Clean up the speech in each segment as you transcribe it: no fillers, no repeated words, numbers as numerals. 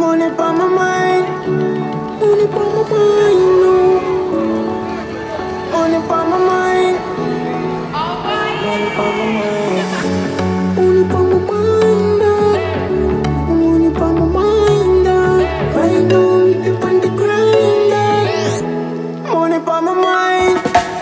Money on my mind, money on my mind, no. Money on my mind, money on my mind, money on my mind, money on my mind. Right now, we dip on the grind. Money on my mind.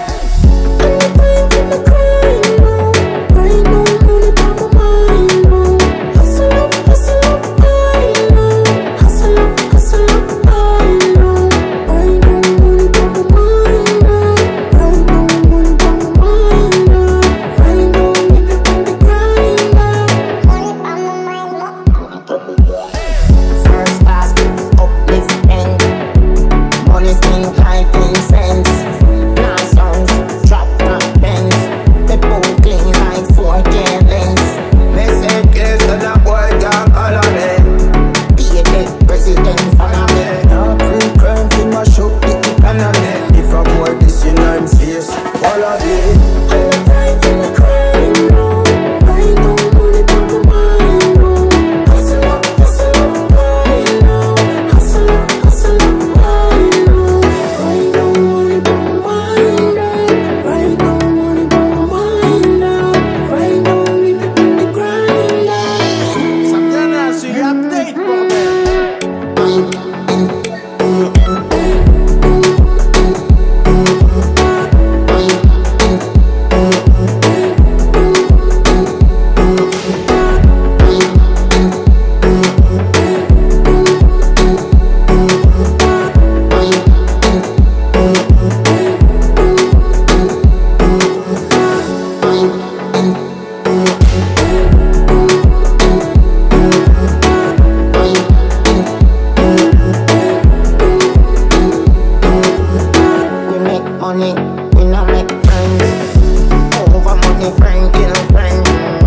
We not make friends. Over money, friend kill friend.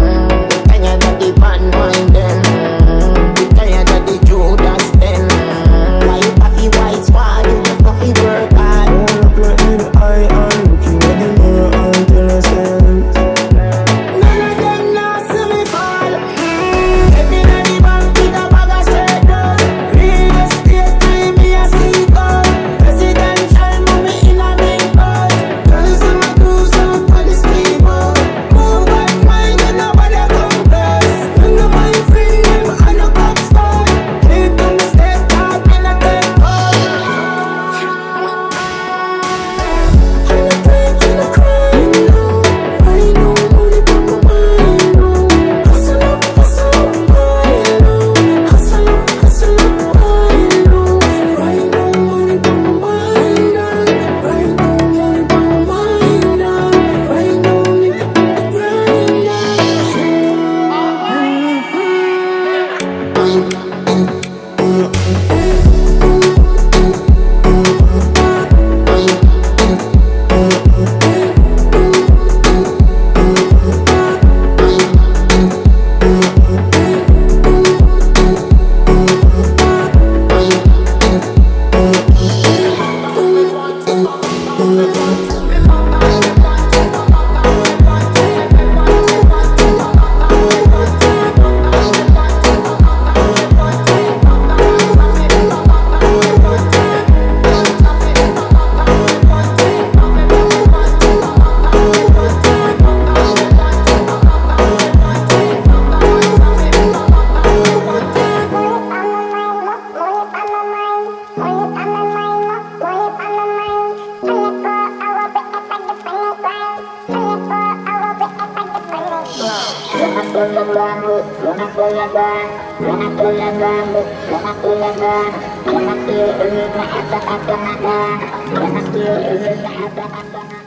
We tired of the bad mind them. We tired of the Judas them. Why you puffy white sword? You just puffy work hard. Hold up your head high and looking at the mirror and tell yourself none of them now see me fall. Get me in the bank with a bag of straight dough. Real estate time me a see gold. Presidential money in a big boat. Girls in my cruise out for the speedboat. Move on mine and nobody come close. None of my friends them I no cop stone. Keep them step out in a dead boat. I'm the page in the crime now. I know money on my mind now. Hustle up, I know. Hustle up, I know. Right now money on my mind now. Right now money on my mind now. Right now nigga on the grind Wanna